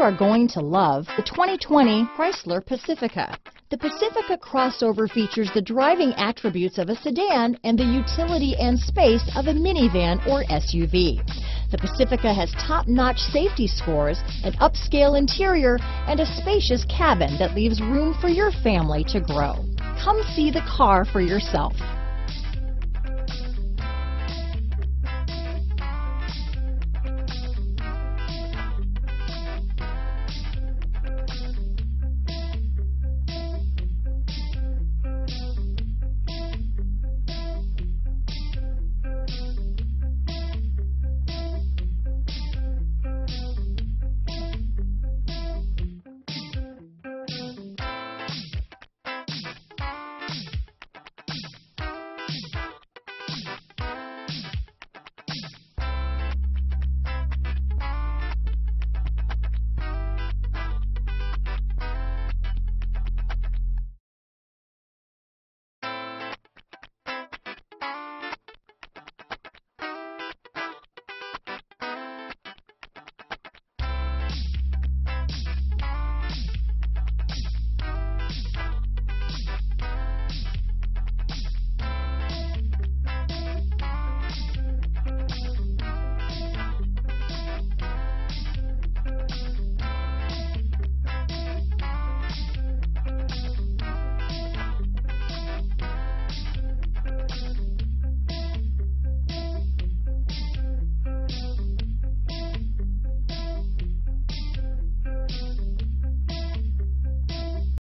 are going to love the 2020 Chrysler Pacifica. The Pacifica crossover features the driving attributes of a sedan and the utility and space of a minivan or SUV. The Pacifica has top-notch safety scores, an upscale interior, and a spacious cabin that leaves room for your family to grow. Come see the car for yourself.